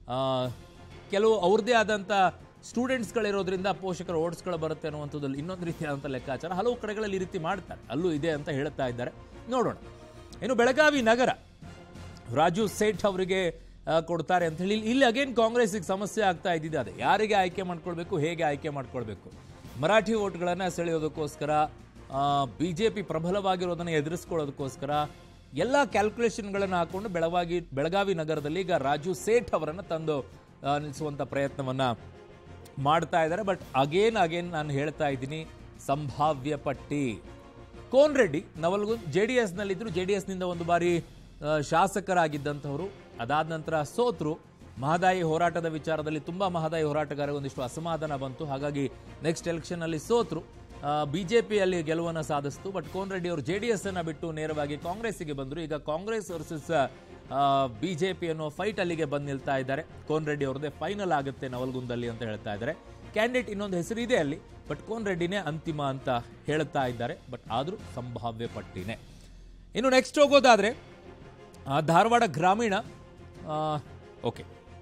ಕೆಲವು ಅವ್ರದ್ದೇ ಆದಂಥ ಸ್ಟೂಡೆಂಟ್ಸ್ಗಳಿರೋದ್ರಿಂದ ಪೋಷಕರು ಓಡಿಸ್ಗಳು ಬರುತ್ತೆ ಅನ್ನುವಂಥದ್ದು ಇನ್ನೊಂದು ರೀತಿಯಾದಂಥ ಲೆಕ್ಕಾಚಾರ. ಹಲವು ಕಡೆಗಳಲ್ಲಿ ಈ ರೀತಿ ಮಾಡ್ತಾರೆ, ಅಲ್ಲೂ ಇದೆ ಅಂತ ಹೇಳ್ತಾ ಇದ್ದಾರೆ. ನೋಡೋಣ. ಇನ್ನು ಬೆಳಗಾವಿ ನಗರ ರಾಜು ಸೇಠ್ ಅವರಿಗೆ ಕೊಡ್ತಾರೆ ಅಂತ ಹೇಳಿ ಇಲ್ಲಿ ಅಗೇನ್ ಕಾಂಗ್ರೆಸ್ಗೆ ಸಮಸ್ಯೆ ಆಗ್ತಾ ಇದ್ದಿದೆ. ಅದೇ ಯಾರಿಗೆ ಆಯ್ಕೆ ಮಾಡ್ಕೊಳ್ಬೇಕು, ಹೇಗೆ ಆಯ್ಕೆ ಮಾಡ್ಕೊಳ್ಬೇಕು. ಮರಾಠಿ ಓಟ್ಗಳನ್ನು ಸೆಳೆಯೋದಕ್ಕೋಸ್ಕರ, ಬಿಜೆಪಿ ಪ್ರಬಲವಾಗಿರೋದನ್ನು ಎದುರಿಸ್ಕೊಳ್ಳೋದಕ್ಕೋಸ್ಕರ ಎಲ್ಲ ಕ್ಯಾಲ್ಕುಲೇಷನ್ಗಳನ್ನು ಹಾಕೊಂಡು ಬೆಳಗಾಗಿ ಬೆಳಗಾವಿ ನಗರದಲ್ಲಿ ಈಗ ರಾಜು ಸೇಠ್ ಅವರನ್ನು ತಂದು ನಿಲ್ಲಿಸುವಂಥ ಪ್ರಯತ್ನವನ್ನ ಮಾಡ್ತಾ ಇದ್ದಾರೆ. ಬಟ್ ಅಗೇನ್ ಅಗೇನ್ ನಾನು ಹೇಳ್ತಾ ಇದ್ದೀನಿ, ಸಂಭಾವ್ಯ ಪಟ್ಟಿ. Kona Reddy Navalgund J D S ನಲ್ಲಿದ್ರು, ಜೆ ಡಿ ಎಸ್ನಿಂದ ಒಂದು ಬಾರಿ ಶಾಸಕರಾಗಿದ್ದಂಥವರು, ಅದಾದ ನಂತರ ಸೋತರು. ಮಹದಾಯಿ ಹೋರಾಟದ ವಿಚಾರದಲ್ಲಿ ತುಂಬಾ ಮಹದಾಯಿ ಹೋರಾಟಗಾರರಿಗೆ ಒಂದಿಷ್ಟು ಅಸಮಾಧಾನ ಬಂತು, ಹಾಗಾಗಿ ನೆಕ್ಸ್ಟ್ ಎಲೆಕ್ಷನ್ ಅಲ್ಲಿ ಸೋತರು. ಬಿಜೆಪಿಯಲ್ಲಿ ಗೆಲುವನ್ನು ಸಾಧಿಸಿತು. ಬಟ್ ಕೋನ್ ರೆಡ್ಡಿ ಅವರು ಜೆ ಡಿ ಎಸ್ ಅನ್ನ ಬಿಟ್ಟು ನೇರವಾಗಿ ಕಾಂಗ್ರೆಸ್ಗೆ ಬಂದರು. ಈಗ ಕಾಂಗ್ರೆಸ್ ವರ್ಸಸ್ ಬಿಜೆಪಿ ಅನ್ನೋ ಫೈಟ್ ಅಲ್ಲಿಗೆ ಬಂದು ನಿಲ್ತಾ ಇದ್ದಾರೆ. ಕೋನ್ ರೆಡ್ಡಿ ಅವ್ರದ್ದೇ ಫೈನಲ್ ಆಗುತ್ತೆ ನವಲ್ಗುಂದಲ್ಲಿ ಅಂತ ಹೇಳ್ತಾ ಇದ್ದಾರೆ. ಕ್ಯಾಂಡಿಡೇಟ್ ಇನ್ನೊಂದು ಹೆಸರು ಇದೆ ಅಲ್ಲಿ, ಬಟ್ ಕೋನ್ ರೆಡ್ಡಿನೇ ಅಂತಿಮ ಅಂತ ಹೇಳ್ತಾ ಇದ್ದಾರೆ. ಬಟ್ ಆದರೂ ಸಂಭಾವ್ಯ ಪಟ್ಟಿನೇ. ಇನ್ನು ನೆಕ್ಸ್ಟ್ ಹೋಗೋದಾದ್ರೆ ಧಾರವಾಡ ಗ್ರಾಮೀಣ, ಓಕೆ,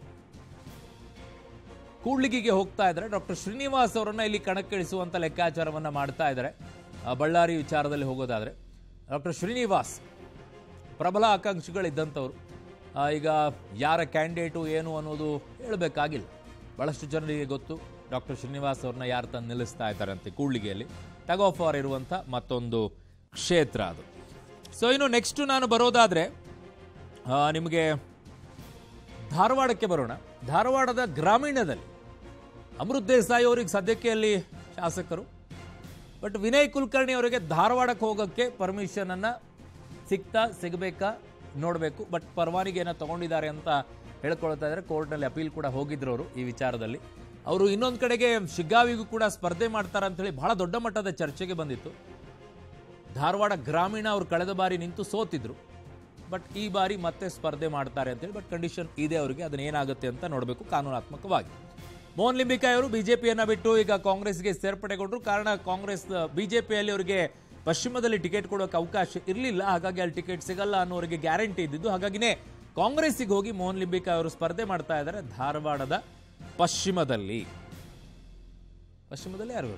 ಕೂಡ್ಲಿಗಿಗೆ ಹೋಗ್ತಾ ಇದ್ದಾರೆ. ಡಾಕ್ಟರ್ ಶ್ರೀನಿವಾಸ್ ಅವರನ್ನ ಇಲ್ಲಿ ಕಣಕ್ಕಿಳಿಸುವಂತ ಲೆಕ್ಕಾಚಾರವನ್ನ ಮಾಡ್ತಾ ಇದ್ದಾರೆ. ಬಳ್ಳಾರಿ ವಿಚಾರದಲ್ಲಿ ಹೋಗೋದಾದ್ರೆ ಡಾಕ್ಟರ್ ಶ್ರೀನಿವಾಸ್ ಪ್ರಬಲ ಆಕಾಂಕ್ಷಿಗಳಿದ್ದಂಥವ್ರು. ಈಗ ಯಾರ ಕ್ಯಾಂಡಿಡೇಟು ಏನು ಅನ್ನೋದು ಹೇಳಬೇಕಾಗಿಲ್ಲ, ಬಹಳಷ್ಟು ಜನರಿಗೆ ಗೊತ್ತು ಡಾಕ್ಟರ್ ಶ್ರೀನಿವಾಸ್ ಅವ್ರನ್ನ ಯಾರು ತಂದು ನಿಲ್ಲಿಸ್ತಾ ಇದ್ದಾರಂತೆ. ಕೂಡ್ಲಿಗೆಯಲ್ಲಿ ಟಗ್ ಆಫ್ ವಾರ್ ಇರುವಂಥ ಮತ್ತೊಂದು ಕ್ಷೇತ್ರ ಅದು. ಸೊ ಇನ್ನು ನೆಕ್ಸ್ಟ್ ನಾನು ಬರೋದಾದ್ರೆ ನಿಮಗೆ ಧಾರವಾಡಕ್ಕೆ ಬರೋಣ. ಧಾರವಾಡದ ಗ್ರಾಮೀಣದಲ್ಲಿ ಅಮೃತ್ ದೇಸಾಯಿ ಅವರಿಗೆ ಸದ್ಯಕ್ಕೆ ಅಲ್ಲಿ ಶಾಸಕರು, ಬಟ್ ವಿನಯ್ ಕುಲಕರ್ಣಿ ಅವರಿಗೆ ಧಾರವಾಡಕ್ಕೆ ಹೋಗೋಕ್ಕೆ ಪರ್ಮಿಷನ್ ಅನ್ನ ಸಿಗ್ತಾ ಸಿಗಬೇಕಾ ನೋಡಬೇಕು. ಬಟ್ ಪರವಾನಿಗೆಯನ್ನು ತಗೊಂಡಿದ್ದಾರೆ ಅಂತ ಹೇಳ್ಕೊಳ್ತಾ ಇದ್ದಾರೆ. ಕೋರ್ಟ್ನಲ್ಲಿ ಅಪೀಲ್ ಕೂಡ ಹೋಗಿದ್ರು ಅವರು ಈ ವಿಚಾರದಲ್ಲಿ. ಅವರು ಇನ್ನೊಂದು ಕಡೆಗೆ ಶಿಗ್ಗಾವಿಗೂ ಕೂಡ ಸ್ಪರ್ಧೆ ಮಾಡ್ತಾರೆ ಅಂತ ಹೇಳಿ ಬಹಳ ದೊಡ್ಡ ಮಟ್ಟದ ಚರ್ಚೆಗೆ ಬಂದಿತ್ತು. ಧಾರವಾಡ ಗ್ರಾಮೀಣ ಅವರು ಕಳೆದ ಬಾರಿ ನಿಂತು ಸೋತಿದ್ರು, ಬಟ್ ಈ ಬಾರಿ ಮತ್ತೆ ಸ್ಪರ್ಧೆ ಮಾಡ್ತಾರೆ ಅಂತೇಳಿ. ಬಟ್ ಕಂಡೀಷನ್ ಇದೆ ಅವರಿಗೆ, ಅದನ್ನ ಏನಾಗುತ್ತೆ ಅಂತ ನೋಡಬೇಕು ಕಾನೂನಾತ್ಮಕವಾಗಿ. ಮೋಹನ್ ಲಿಂಬಿಕಾಯಿ ಅವರು ಬಿಜೆಪಿಯನ್ನ ಬಿಟ್ಟು ಈಗ ಕಾಂಗ್ರೆಸ್ಗೆ ಸೇರ್ಪಡೆಗೊಂಡ್ರು. ಕಾರಣ ಕಾಂಗ್ರೆಸ್ ಬಿಜೆಪಿಯಲ್ಲಿ ಅವರಿಗೆ ಪಶ್ಚಿಮದಲ್ಲಿ ಟಿಕೆಟ್ ಕೊಡೋಕೆ ಅವಕಾಶ ಇರಲಿಲ್ಲ, ಹಾಗಾಗಿ ಅಲ್ಲಿ ಟಿಕೆಟ್ ಸಿಗಲ್ಲ ಅನ್ನೋರಿಗೆ ಗ್ಯಾರಂಟಿ ಇದ್ದಿದ್ದು. ಹಾಗಾಗಿನೇ ಕಾಂಗ್ರೆಸ್ಸಿಗೆ ಹೋಗಿ ಮೋಹನ್ ಲಿಂಬಿಕಾಯಿ ಅವರು ಸ್ಪರ್ಧೆ ಮಾಡ್ತಾ ಇದ್ದಾರೆ ಧಾರವಾಡದ ಪಶ್ಚಿಮದಲ್ಲಿ. ಪಶ್ಚಿಮದಲ್ಲಿ ಯಾರು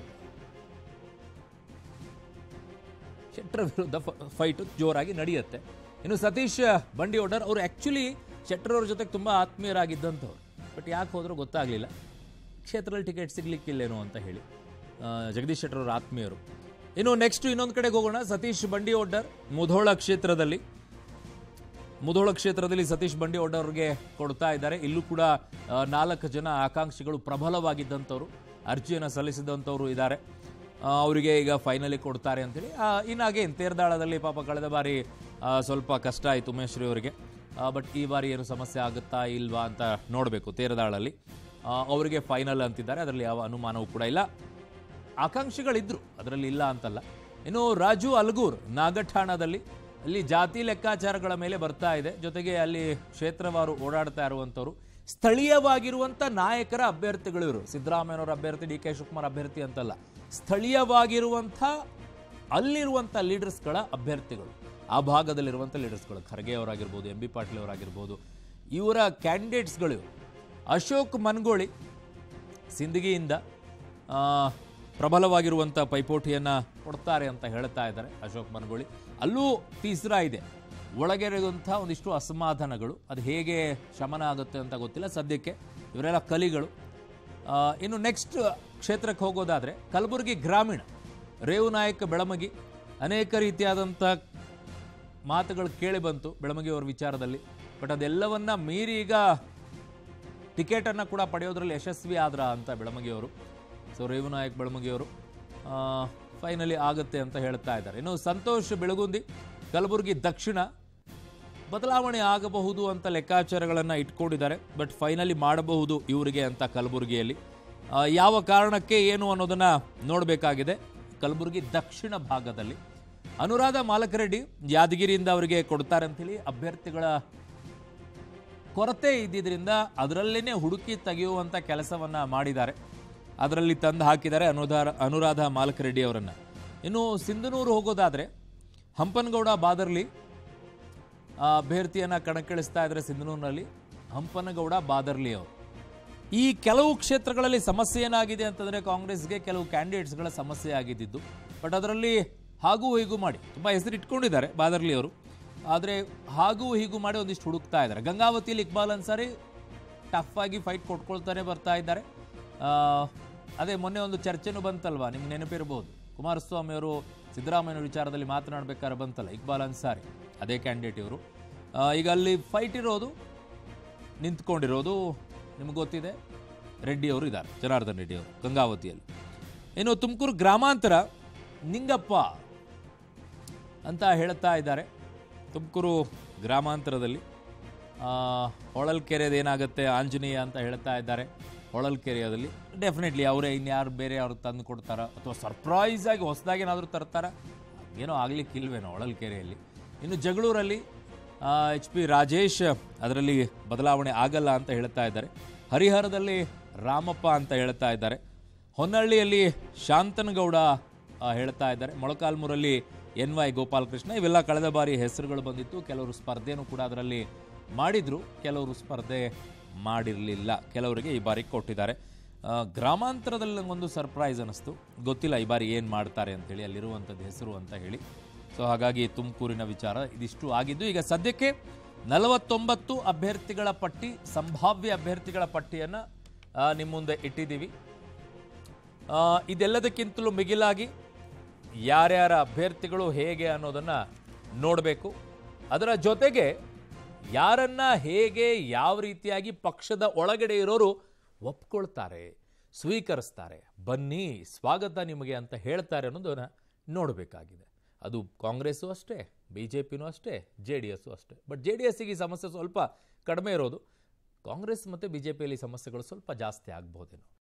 ಶೆಟ್ಟರ್ ವಿರುದ್ಧ ಫೈಟ್ ಜೋರಾಗಿ ನಡೆಯುತ್ತೆ. ಇನ್ನು ಸತೀಶ್ ಬಂಡಿಯೋಡರ್ ಅವರು ಆಕ್ಚುಲಿ ಶೆಟ್ಟರ್ ಅವ್ರ ಜೊತೆಗೆ ತುಂಬಾ ಆತ್ಮೀಯರಾಗಿದ್ದಂಥವ್ರು, ಬಟ್ ಯಾಕೆ ಹೋದ್ರೂ ಗೊತ್ತಾಗ್ಲಿಲ್ಲ. ಕ್ಷೇತ್ರದಲ್ಲಿ ಟಿಕೆಟ್ ಸಿಗ್ಲಿಕ್ಕಿಲ್ಲೇನೋ ಅಂತ ಹೇಳಿ ಜಗದೀಶ್ ಶೆಟ್ಟರ್ ಅವರ ಆತ್ಮೀಯರು. ಇನ್ನು ನೆಕ್ಸ್ಟ್ ಇನ್ನೊಂದು ಕಡೆಗೆ ಹೋಗೋಣ. ಸತೀಶ್ ಬಂಡಿಯೋಡರ್ ಮುಧೋಳ ಕ್ಷೇತ್ರದಲ್ಲಿ ಮುಧೋಳ ಕ್ಷೇತ್ರದಲ್ಲಿ ಸತೀಶ್ ಬಂಡಿಯೋಡರ್ ಅವರಿಗೆ ಕೊಡ್ತಾ ಇದ್ದಾರೆ. ಇಲ್ಲೂ ಕೂಡ ನಾಲ್ಕು ಜನ ಆಕಾಂಕ್ಷಿಗಳು ಪ್ರಬಲವಾಗಿದ್ದಂಥವ್ರು, ಅರ್ಜಿಯನ್ನು ಸಲ್ಲಿಸಿದಂಥವ್ರು ಇದ್ದಾರೆ. ಅವರಿಗೆ ಈಗ ಫೈನಲಿ ಕೊಡ್ತಾರೆ ಅಂತೇಳಿ. ಇನ್ನಾಗೆ ತೇರ್ದಾಳದಲ್ಲಿ ಪಾಪ ಕಳೆದ ಬಾರಿ ಸ್ವಲ್ಪ ಕಷ್ಟ ಆಯಿತು ಉಮೇಶ್ ಅವರಿಗೆ. ಬಟ್ ಈ ಬಾರಿ ಏನು ಸಮಸ್ಯೆ ಆಗುತ್ತಾ ಇಲ್ವಾ ಅಂತ ನೋಡಬೇಕು. ತೇರದಾಳಲ್ಲಿ ಅವರಿಗೆ ಫೈನಲ್ ಅಂತಿದ್ದಾರೆ, ಅದರಲ್ಲಿ ಯಾವ ಅನುಮಾನವೂ ಕೂಡ ಇಲ್ಲ. ಆಕಾಂಕ್ಷಿಗಳಿದ್ರು, ಅದರಲ್ಲಿ ಇಲ್ಲ ಅಂತಲ್ಲ. ಇನ್ನು ರಾಜು ಅಲ್ಗೂರ್ ನಾಗಠಾಣದಲ್ಲಿ ಅಲ್ಲಿ ಜಾತಿ ಲೆಕ್ಕಾಚಾರಗಳ ಮೇಲೆ ಬರ್ತಾ ಇದೆ. ಜೊತೆಗೆ ಅಲ್ಲಿ ಕ್ಷೇತ್ರವಾರು ಓಡಾಡ್ತಾ ಇರುವಂಥವ್ರು ಸ್ಥಳೀಯವಾಗಿರುವಂಥ ನಾಯಕರ ಅಭ್ಯರ್ಥಿಗಳು ಇವರು. ಸಿದ್ದರಾಮಯ್ಯನವರ ಅಭ್ಯರ್ಥಿ, ಡಿ ಕೆ ಶಿವಕುಮಾರ್ ಅಭ್ಯರ್ಥಿ ಅಂತಲ್ಲ, ಸ್ಥಳೀಯವಾಗಿರುವಂಥ ಅಲ್ಲಿರುವಂಥ ಲೀಡರ್ಸ್ಗಳ ಅಭ್ಯರ್ಥಿಗಳು, ಆ ಭಾಗದಲ್ಲಿರುವಂಥ ಲೀಡರ್ಸ್ಗಳು, ಖರ್ಗೆ ಅವರಾಗಿರ್ಬೋದು, ಎಂ ಬಿ ಪಾಟೀಲ್ ಅವರಾಗಿರ್ಬೋದು, ಇವರ ಕ್ಯಾಂಡಿಡೇಟ್ಸ್ಗಳು. ಅಶೋಕ್ ಮನಗೋಳಿ ಸಿಂದಗಿಯಿಂದ ಪ್ರಬಲವಾಗಿರುವಂಥ ಪೈಪೋಟಿಯನ್ನು ಕೊಡ್ತಾರೆ ಅಂತ ಹೇಳ್ತಾ ಇದ್ದಾರೆ ಅಶೋಕ್ ಮನಗೋಳಿ. ಅಲ್ಲೂ ತೀಸ್ರಾ ಇದೆ, ಒಳಗೆರೆಯುವಂಥ ಒಂದಿಷ್ಟು ಅಸಮಾಧಾನಗಳು, ಅದು ಹೇಗೆ ಶಮನ ಆಗುತ್ತೆ ಅಂತ ಗೊತ್ತಿಲ್ಲ. ಸದ್ಯಕ್ಕೆ ಇವರೆಲ್ಲ ಕಲಿಗಳು. ಇನ್ನು ನೆಕ್ಸ್ಟ್ ಕ್ಷೇತ್ರಕ್ಕೆ ಹೋಗೋದಾದರೆ ಕಲಬುರಗಿ ಗ್ರಾಮೀಣ, ರೇವು ನಾಯಕ್ ಬೆಳಮಗಿ, ಅನೇಕ ರೀತಿಯಾದಂಥ ಮಾತುಗಳು ಕೇಳಿ ಬಂತು ಬೆಳಮಗಿ ಅವರ ವಿಚಾರದಲ್ಲಿ. ಬಟ್ ಅದೆಲ್ಲವನ್ನ ಮೀರಿ ಈಗ ಟಿಕೆಟನ್ನು ಕೂಡ ಪಡೆಯೋದ್ರಲ್ಲಿ ಯಶಸ್ವಿ ಆದ್ರ ಅಂತ ಬೆಳಮಗಿಯವರು. ಸೊ ರೇವು ನಾಯಕ್ ಬೆಳಮಗಿಯವರು ಫೈನಲಿ ಆಗುತ್ತೆ ಅಂತ ಹೇಳ್ತಾ ಇದ್ದಾರೆ. ಇನ್ನು ಸಂತೋಷ್ ಬೆಳಗುಂದಿ, ಕಲಬುರಗಿ ದಕ್ಷಿಣ, ಬದಲಾವಣೆ ಆಗಬಹುದು ಅಂತ ಲೆಕ್ಕಾಚಾರಗಳನ್ನು ಇಟ್ಕೊಂಡಿದ್ದಾರೆ. ಬಟ್ ಫೈನಲಿ ಮಾಡಬಹುದು ಇವರಿಗೆ ಅಂತ ಕಲಬುರಗಿಯಲ್ಲಿ. ಯಾವ ಕಾರಣಕ್ಕೆ ಏನು ಅನ್ನೋದನ್ನು ನೋಡಬೇಕಾಗಿದೆ. ಕಲಬುರಗಿ ದಕ್ಷಿಣ ಭಾಗದಲ್ಲಿ ಅನುರಾಧ ಮಾಲಕರೆಡ್ಡಿ ಯಾದಗಿರಿಯಿಂದ ಅವರಿಗೆ ಕೊಡ್ತಾರೆ ಅಂಥೇಳಿ ಅಭ್ಯರ್ಥಿಗಳ ಕೊರತೆ ಇದ್ದಿದ್ದರಿಂದ ಅದರಲ್ಲೇನೆ ಹುಡುಕಿ ತೆಗೆಯುವಂಥ ಕೆಲಸವನ್ನು ಮಾಡಿದ್ದಾರೆ. ಅದರಲ್ಲಿ ತಂದು ಹಾಕಿದ್ದಾರೆ ಅನುರಾಧ ಅನುರಾಧ ಮಾಲಕರೆಡ್ಡಿ ಅವರನ್ನು. ಇನ್ನು ಸಿಂಧನೂರು ಹೋಗೋದಾದರೆ ಹಂಪನಗೌಡ ಬಾದರ್ಲಿ ಅಭ್ಯರ್ಥಿಯನ್ನು ಕಣಕ್ಕಿಳಿಸ್ತಾ ಇದ್ದಾರೆ ಸಿಂಧನೂರಿನಲ್ಲಿ, ಹಂಪನಗೌಡ ಬಾದರ್ಲಿ ಅವರು. ಈ ಕೆಲವು ಕ್ಷೇತ್ರಗಳಲ್ಲಿ ಸಮಸ್ಯೆ ಏನಾಗಿದೆ ಅಂತಂದರೆ ಕಾಂಗ್ರೆಸ್ಗೆ ಕೆಲವು ಕ್ಯಾಂಡಿಡೇಟ್ಸ್ಗಳ ಸಮಸ್ಯೆ ಆಗಿದ್ದು. ಬಟ್ ಅದರಲ್ಲಿ ಹಾಗೂ ಹೀಗೂ ಮಾಡಿ ತುಂಬ ಹೆಸರು ಇಟ್ಕೊಂಡಿದ್ದಾರೆ ಬಾದರ್ಲಿ ಅವರು. ಆದರೆ ಹಾಗೂ ಹೀಗೂ ಮಾಡಿ ಒಂದಿಷ್ಟು ಹುಡುಕ್ತಾ ಇದ್ದಾರೆ. ಗಂಗಾವತಿಯಲ್ಲಿ ಇಕ್ಬಾಲ್ ಅನ್ಸಾರಿ ಟಫ್ ಆಗಿ ಫೈಟ್ ಕೊಟ್ಕೊಳ್ತಾನೆ ಬರ್ತಾ ಇದ್ದಾರೆ. ಅದೇ ಮೊನ್ನೆ ಒಂದು ಚರ್ಚೆನೂ ಬಂತಲ್ವಾ, ನಿಮ್ಗೆ ನೆನಪಿರ್ಬೋದು. ಕುಮಾರಸ್ವಾಮಿ ಅವರು ಸಿದ್ದರಾಮಯ್ಯ ವಿಚಾರದಲ್ಲಿ ಮಾತನಾಡಬೇಕಾದ್ರೆ ಬಂತಲ್ಲ ಇಕ್ಬಾಲ್ ಅನ್ಸಾರಿ, ಅದೇ ಕ್ಯಾಂಡಿಡೇಟ್ ಇವರು. ಈಗ ಅಲ್ಲಿ ಫೈಟ್ ಇರೋದು, ನಿಂತ್ಕೊಂಡಿರೋದು ನಿಮ್ಗೆ ಗೊತ್ತಿದೆ, ರೆಡ್ಡಿ ಅವರು ಇದ್ದಾರೆ, ಜನಾರ್ದನ್ ರೆಡ್ಡಿ ಅವರು ಗಂಗಾವತಿಯಲ್ಲಿ. ಇನ್ನು ತುಮಕೂರು ಗ್ರಾಮಾಂತರ ನಿಂಗಪ್ಪ ಅಂತ ಹೇಳ್ತಾ ಇದ್ದಾರೆ. ತುಮಕೂರು ಗ್ರಾಮಾಂತರದಲ್ಲಿ ಹೊಳಲ್ಕೆರೆದು ಏನಾಗುತ್ತೆ ಆಂಜನೇಯ ಅಂತ ಹೇಳ್ತಾ ಇದ್ದಾರೆ. ಹೊಳಲ್ಕೆರೆಯಲ್ಲಿ ಡೆಫಿನೆಟ್ಲಿ ಅವರೇ, ಇನ್ಯಾರು ಬೇರೆ ಅವ್ರು ತಂದು ಕೊಡ್ತಾರ ಅಥವಾ ಸರ್ಪ್ರೈಸ್ ಆಗಿ ಹೊಸದಾಗಿ ಏನಾದರೂ ತರ್ತಾರ, ಏನೋ ಆಗ್ಲಿಕ್ಕಿಲ್ವೇನೋ ಹೊಳಲ್ಕೆರೆಯಲ್ಲಿ. ಇನ್ನು ಜಗಳೂರಲ್ಲಿ ಎಚ್ ಪಿ ರಾಜೇಶ್, ಅದರಲ್ಲಿ ಬದಲಾವಣೆ ಆಗಲ್ಲ ಅಂತ ಹೇಳ್ತಾ ಇದ್ದಾರೆ. ಹರಿಹರದಲ್ಲಿ ರಾಮಪ್ಪ ಅಂತ ಹೇಳ್ತಾ ಇದ್ದಾರೆ. ಹೊನ್ನಳ್ಳಿಯಲ್ಲಿ ಶಾಂತನಗೌಡ ಹೇಳ್ತಾ ಇದ್ದಾರೆ. ಮೊಳಕಾಲ್ಮೂರಲ್ಲಿ ಎನ್ ವೈ ಗೋಪಾಲಕೃಷ್ಣ. ಇವೆಲ್ಲ ಕಳೆದ ಬಾರಿ ಹೆಸರುಗಳು ಬಂದಿತ್ತು. ಕೆಲವರು ಸ್ಪರ್ಧೆನೂ ಕೂಡ ಅದರಲ್ಲಿ ಮಾಡಿದ್ರು, ಕೆಲವರು ಸ್ಪರ್ಧೆ ಮಾಡಿರಲಿಲ್ಲ, ಕೆಲವರಿಗೆ ಈ ಬಾರಿ ಕೊಟ್ಟಿದ್ದಾರೆ. ಗ್ರಾಮಾಂತರದಲ್ಲಿ ಒಂದು ಸರ್ಪ್ರೈಸ್ ಅನ್ನಿಸ್ತು, ಗೊತ್ತಿಲ್ಲ ಈ ಬಾರಿ ಏನು ಮಾಡ್ತಾರೆ ಅಂತೇಳಿ, ಅಲ್ಲಿರುವಂಥದ್ದು ಹೆಸರು ಅಂತ ಹೇಳಿ. ಸೊ ಹಾಗಾಗಿ ತುಮಕೂರಿನ ವಿಚಾರ ಇದಿಷ್ಟು ಆಗಿದ್ದು. ಈಗ ಸದ್ಯಕ್ಕೆ ನಲವತ್ತೊಂಬತ್ತು ಅಭ್ಯರ್ಥಿಗಳ ಪಟ್ಟಿ, ಸಂಭಾವ್ಯ ಅಭ್ಯರ್ಥಿಗಳ ಪಟ್ಟಿಯನ್ನು ನಿಮ್ಮ ಮುಂದೆ ಇಟ್ಟಿದ್ದೀವಿ. ಇದೆಲ್ಲದಕ್ಕಿಂತಲೂ ಮಿಗಿಲಾಗಿ ಯಾರ್ಯಾರ ಅಭ್ಯರ್ಥಿಗಳು ಹೇಗೆ ಅನ್ನೋದನ್ನು ನೋಡಬೇಕು. ಅದರ ಜೊತೆಗೆ ಯಾರನ್ನ ಹೇಗೆ ಯಾವ ರೀತಿಯಾಗಿ ಪಕ್ಷದ ಒಳಗಡೆ ಇರೋರು ಒಪ್ಕೊಳ್ತಾರೆ, ಸ್ವೀಕರಿಸ್ತಾರೆ, ಬನ್ನಿ ಸ್ವಾಗತ ನಿಮಗೆ ಅಂತ ಹೇಳ್ತಾರೆ ಅನ್ನೋದನ್ನು ನೋಡಬೇಕಾಗಿದೆ. ಅದು ಕಾಂಗ್ರೆಸ್ಸು ಅಷ್ಟೇ, ಬಿ ಜೆ ಪಿನೂ ಅಷ್ಟೇ, ಜೆ ಡಿ ಎಸ್ಸು ಅಷ್ಟೇ. ಬಟ್ ಜೆ ಡಿ ಎಸ್ಸಿಗೆ ಸಮಸ್ಯೆ ಸ್ವಲ್ಪ ಕಡಿಮೆ ಇರೋದು. ಕಾಂಗ್ರೆಸ್ ಮತ್ತು ಬಿ ಜೆ ಪಿಯಲ್ಲಿ ಸಮಸ್ಯೆಗಳು ಸ್ವಲ್ಪ ಜಾಸ್ತಿ ಆಗ್ಬೋದೇನೋ.